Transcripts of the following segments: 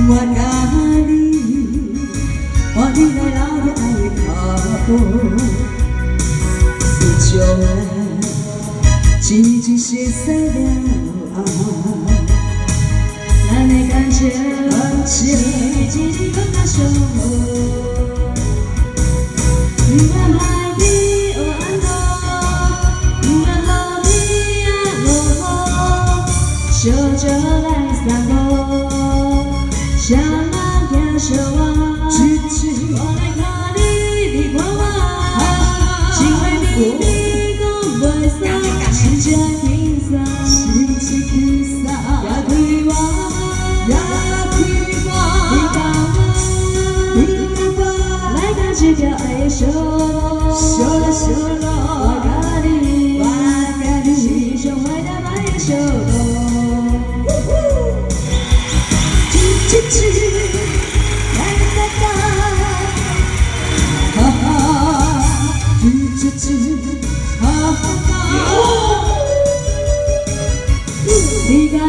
我甲你，换你来留伫爱的脚步，是将来真正熟悉了后，咱的感情一日更加相好。不管海边有安怎，不管路边啊落雨，小酒来散步。 谁人行相望？我来看你，你看我，情话绵绵讲袂散，心情轻松，也开我，你甲我，来到这条爱的小路，我甲你，是上怀念爱的小路。 你甲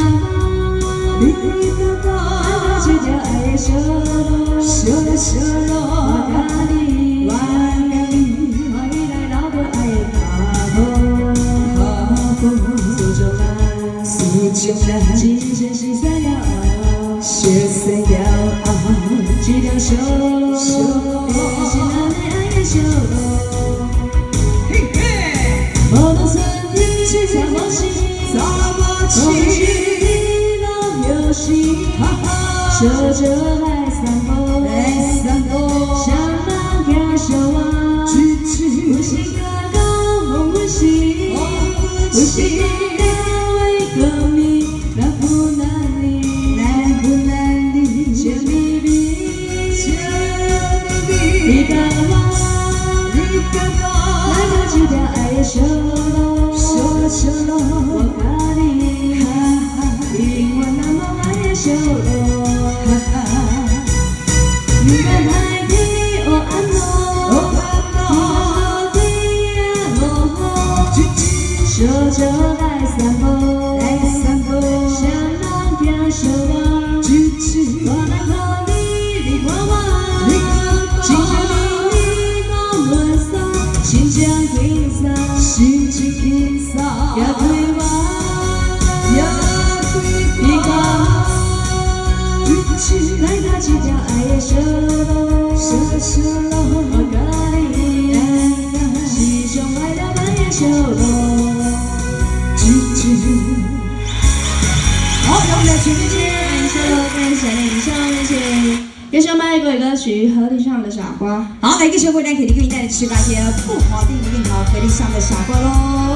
我，这条爱的小路，我甲你，欢喜来留着爱的脚步，将来，真正熟悉了后，这条小路，是咱的爱的小路。无论春天怎么起，风雨落雨时，小酒来散步，谁人行相望？有时甲讲阮是，有时两位歌迷，难不难离？甜蜜蜜，你甲我，来到这条爱的小路，我甲你，永远难忘爱的小路。不管海边有安怎，路边啊落雨，小酒来散步，谁人行相望？我来看你，你看我，情情绵绵讲袂散，心情轻松，也开我，你甲我，来到这条爱的小路，我甲你，是上爱了爱的小路。好，让我们来听一听。 感谢领袖，谢谢。接下来一个歌曲《河堤上的傻瓜》。好，来继续为咱给你给带来18天不华定的令好，河堤上的傻瓜喽。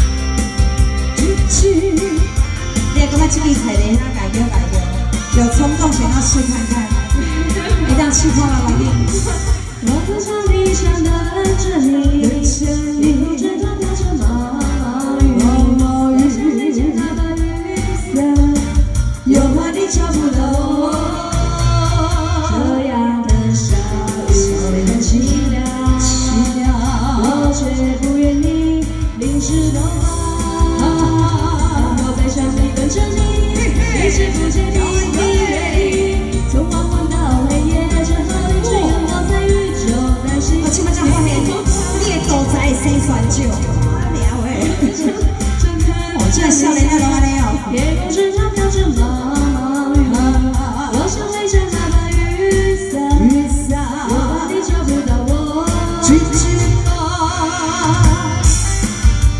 你还感觉这个菜呢？那改掉，有冲动想要试看看，一定要试看了，老弟。我坐上地上的这里，你不知道飘着毛雨，见它的雨伞。 有话你找不到我，这样的小雨很凄凉，我却不愿意淋湿头发。我在想你跟着你，一直不见你背影，从黄昏到黑夜，这河里只拥抱在宇宙担心。我起码讲话呢，你也都在生酸酒，了喂，我这笑脸要怎么的哦？夜空身上飘着毛。 我想挥着那把雨伞，我怕你找不到我。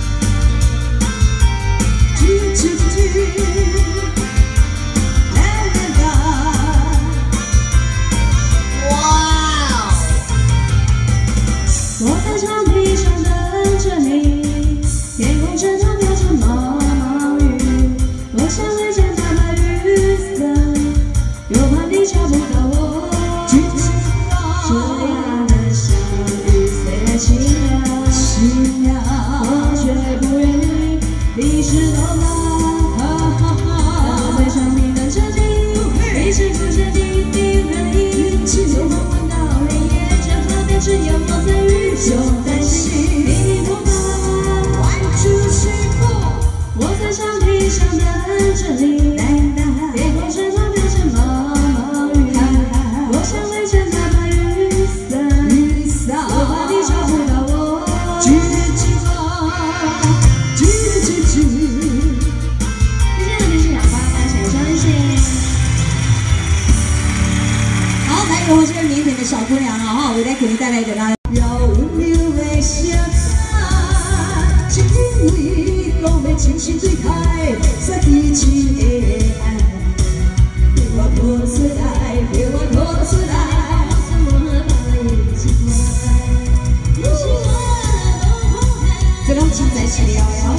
啦啦小姑娘了哈，为咱给你带来的啦。要温柔的声音，只因为讲的真心对待，所以真的爱。陪我哭出来，陪我哭出来。 这拢真在是了哟。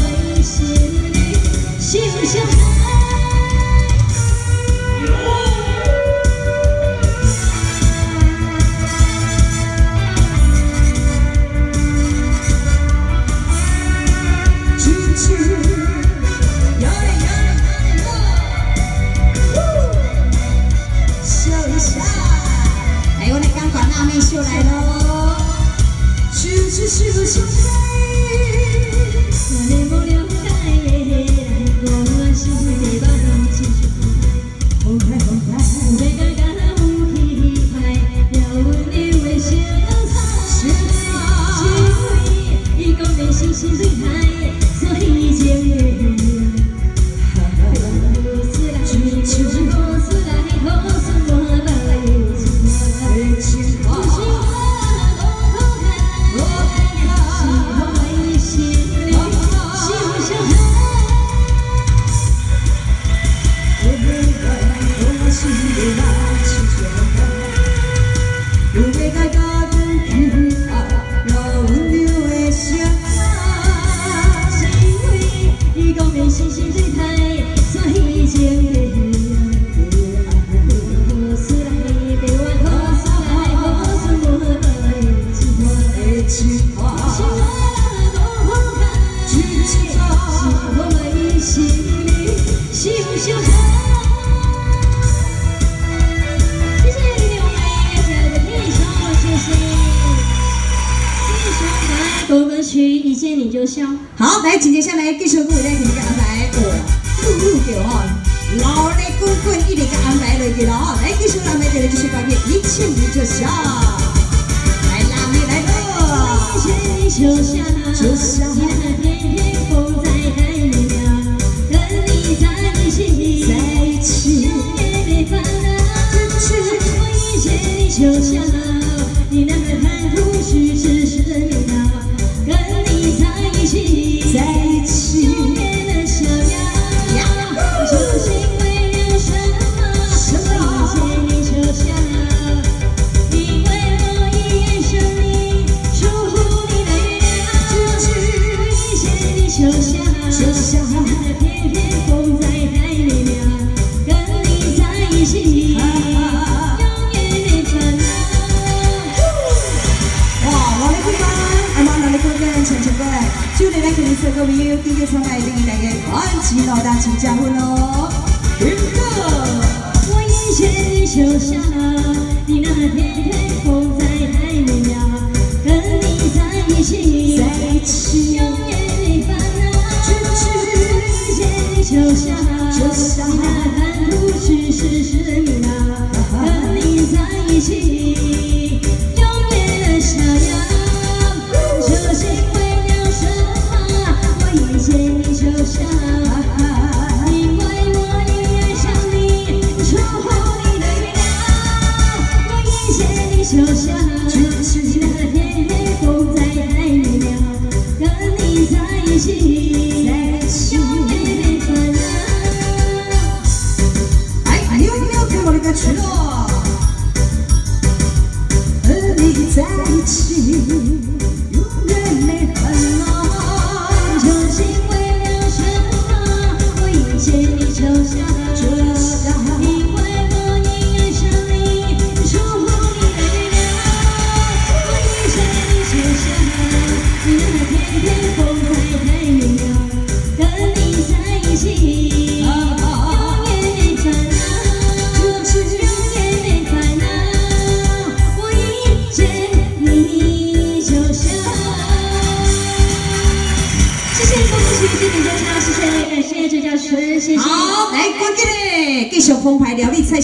秀一下，哎，我的钢管辣妹秀来喽！秀秀秀秀我的无了解的我心里把你记住。风来风来，有要甲甲有气派，要温柔的小菜。因为伊讲的心心对待，所以情的。 歌曲一见你就笑。好，来，紧接下来继续为咱给你安排哦，对哦，老的滚滚一直给安排落去了哦，来继续安排这个就是关于一见你就笑，来辣妹来喽，一见你就笑，就像那天天风在海里面，跟你在一起，在一起，永远没烦恼。我一见你就笑，你那个谈吐举止是美妙。 跟你在一起，在一起，永远的逍遥。究竟为了什么？我一见你就笑，因为我一眼神你，出乎你的预料。我一见你就笑，那片片风在海里面，跟你在一起，永远没烦恼。哇，我的地方。 唱唱歌来，祝你咱今日所有朋友继续参加，另一大家安吉老大请加分哦。听歌，我一见你就笑，你那片片风在海里面，跟你在一起，在一起，永远没烦恼。我一见你就笑，你那谈吐举止是美妙，跟你在一起，永远的逍遥。 究竟为了什么？我一见你就笑，因为我一爱上你，出乎你的预料。我一见你就笑，你那片片风在海里面，跟你在一起，永远没烦恼。哎，有没有看我那个曲咯？和你在一起。 好，来，关键嘞，继续澎湃料理菜。